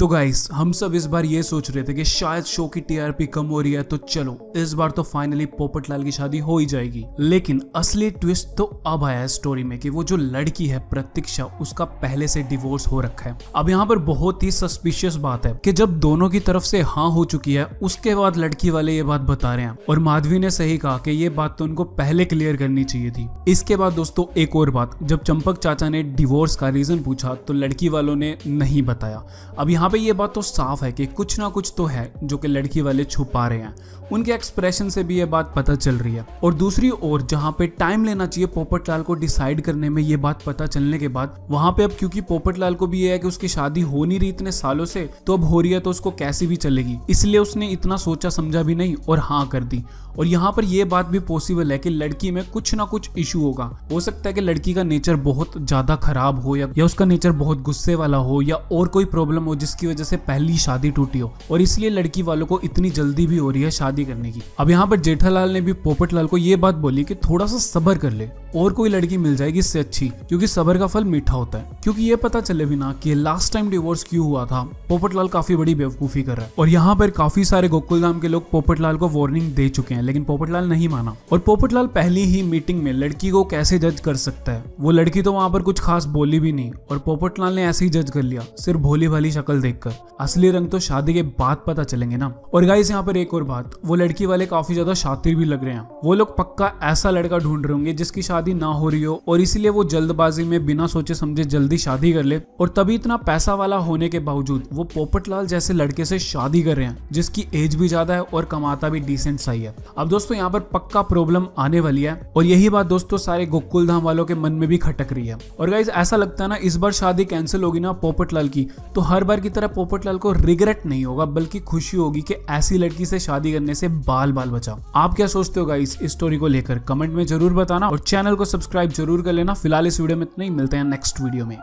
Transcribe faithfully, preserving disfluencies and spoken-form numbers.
तो गाइस हम सब इस बार ये सोच रहे थे कि शायद शो की टीआरपी कम हो रही है तो चलो इस बार तो फाइनली पोपटलाल की शादी हो ही जाएगी। लेकिन असली ट्विस्ट तो अब आया है स्टोरी में कि वो जो लड़की है प्रतीक्षा उसका पहले से डिवोर्स हो रखा है। अब यहाँ पर बहुत ही सस्पिशियस बात है कि जब दोनों की तरफ से हाँ हो चुकी है उसके बाद लड़की वाले ये बात बता रहे हैं। और माधवी ने सही कहा कि ये बात तो उनको पहले क्लियर करनी चाहिए थी। इसके बाद दोस्तों एक और बात, जब चंपक चाचा ने डिवोर्स का रीजन पूछा तो लड़की वालों ने नहीं बताया। अब यहाँ पे ये बात तो साफ है कि कुछ ना कुछ तो है जो कि लड़की वाले छुपा रहे हैं। उनके एक्सप्रेशन से भी ये बात पता चल रही है। और दूसरी ओर जहाँ पे टाइम लेना चाहिए पोपटलाल को डिसाइड करने में, ये बात पता चलने के बाद वहां पे अब क्योंकि पोपटलाल को भी ये है कि उसकी शादी हो नहीं रही इतने सालों से, तो अब हो रही है तो उसको कैसी भी चलेगी, इसलिए उसने इतना सोचा समझा भी नहीं और हाँ कर दी। और यहाँ पर यह बात भी पॉसिबल है कि लड़की में कुछ ना कुछ इशू होगा। हो सकता है कि लड़की का नेचर बहुत ज्यादा खराब हो या, या उसका नेचर बहुत गुस्से वाला हो या और कोई प्रॉब्लम हो जिसकी वजह से पहली शादी टूटी हो और इसलिए लड़की वालों को इतनी जल्दी भी हो रही है शादी करने की। अब यहाँ पर जेठालाल ने भी पोपटलाल को ये बात बोली कि थोड़ा सा सब्र कर ले और कोई लड़की मिल जाएगी इससे अच्छी, क्योंकि सब्र का फल मीठा होता है। क्योंकि ये पता चले भी ना कि लास्ट टाइम डिवोर्स क्यों हुआ था, पोपटलाल काफी बड़ी बेवकूफी कर रहा है। और यहाँ पर काफी सारे गोकुलधाम के लोग पोपटलाल को वार्निंग दे चुके हैं लेकिन पोपटलाल नहीं माना। और पोपटलाल पहली ही मीटिंग में लड़की को कैसे जज कर सकता है, वो लड़की तो वहां पर कुछ खास बोली भी नहीं और पोपटलाल ने ऐसे ही जज कर लिया सिर्फ भोली भाली शक्ल देखकर। असली रंग तो शादी के बाद पता चलेंगे ना। और गाइस यहाँ पर एक और बात, वो लड़की वाले काफी ज्यादा शातिर भी लग रहे हैं। वो लोग पक्का ऐसा लड़का ढूंढ रहे होंगे जिसकी शादी ना हो रही हो और इसीलिए वो जल्दबाजी में बिना सोचे समझे जल्दी शादी कर ले। और तभी इतना पैसा वाला होने के बावजूद वो पोपटलाल जैसे लड़के से शादी कर रहे हैं जिसकी एज भी ज्यादा है और कमाता भी डिसेंट सही है। अब दोस्तों यहाँ पर पक्का प्रॉब्लम आने वाली है और यही बात दोस्तों सारे गोकुलधाम वालों के मन में भी खटक रही है। और गाइस ऐसा लगता है ना इस बार शादी कैंसिल होगी ना पोपटलाल की, तो हर बार की तरह पोपटलाल को रिग्रेट नहीं होगा बल्कि खुशी होगी कि ऐसी लड़की से शादी करने से बाल बाल बचा। आप क्या सोचते हो गाइस इस स्टोरी को लेकर, कमेंट में जरूर बताना और चैनल को सब्सक्राइब जरूर कर लेना। फिलहाल इस वीडियो में इतना ही, मिलते हैं नेक्स्ट वीडियो में।